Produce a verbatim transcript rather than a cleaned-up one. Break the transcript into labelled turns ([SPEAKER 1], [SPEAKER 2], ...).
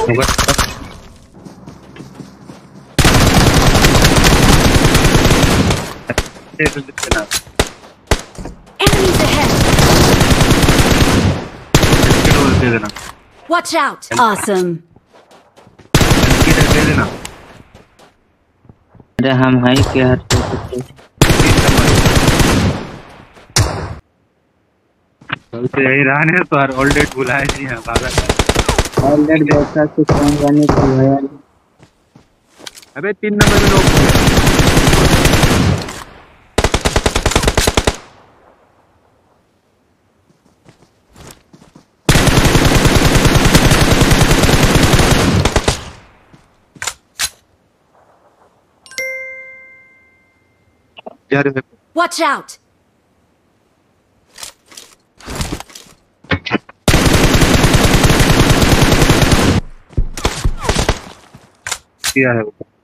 [SPEAKER 1] Enemies ahead. Watch out. Awesome.
[SPEAKER 2] अरे हम high के हर
[SPEAKER 3] तो यही रहने तो हर ऑल डेट बुलाए जी हैं भागा
[SPEAKER 2] ऑल डेट बैठा से कौन जाने की है यार।
[SPEAKER 3] अबे तीन नंबर में लोग
[SPEAKER 1] Watch out.
[SPEAKER 3] किया है वो।